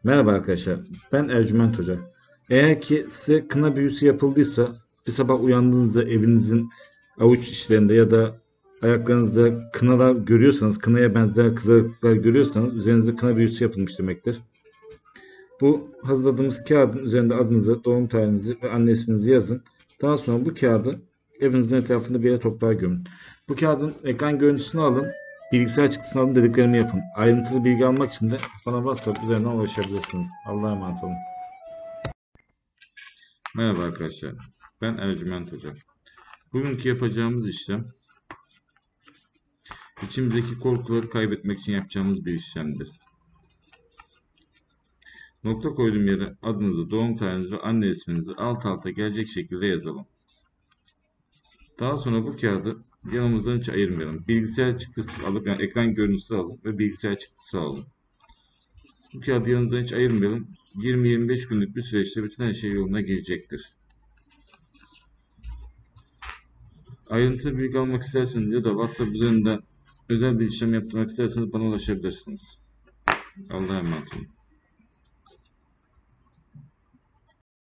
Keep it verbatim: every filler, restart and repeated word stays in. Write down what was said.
Merhaba arkadaşlar, ben Ercüment Hoca. Eğer ki size kına büyüsü yapıldıysa, bir sabah uyandığınızda evinizin avuç içlerinde ya da ayaklarınızda kınalar görüyorsanız, kınaya benzer kızarıklıklar görüyorsanız üzerinizde kına büyüsü yapılmış demektir. Bu hazırladığımız kağıdın üzerinde adınızı, doğum tarihinizi ve anne isminizi yazın. Daha sonra bu kağıdı evinizin etrafında bir yere toprağa gömün. Bu kağıdın ekran görüntüsünü alın, bilgisayar çıktısını alın, dediklerimi yapın. Ayrıntılı bilgi almak için de bana WhatsApp üzerinden ulaşabilirsiniz. Allah'a emanet olun. Merhaba arkadaşlar, ben Ercüment Hoca. Bugünkü yapacağımız işlem, içimizdeki korkuları kaybetmek için yapacağımız bir işlemdir. Nokta koyduğum yere adınızı, doğum tarihinizi ve anne isminizi alt alta gelecek şekilde yazalım. Daha sonra bu kağıdı yanımızdan hiç ayırmayalım. Bilgisayar çıktısı alıp, yani ekran görüntüsü alın ve bilgisayar çıktısı alın. Bu kağıdı yanımızdan hiç ayırmayalım. yirmi yirmi beş günlük bir süreçte bütün her şey yoluna girecektir. Ayrıntılı bilgi almak isterseniz ya da WhatsApp üzerinden özel bir işlem yaptırmak isterseniz bana ulaşabilirsiniz. Allah'a emanet olun.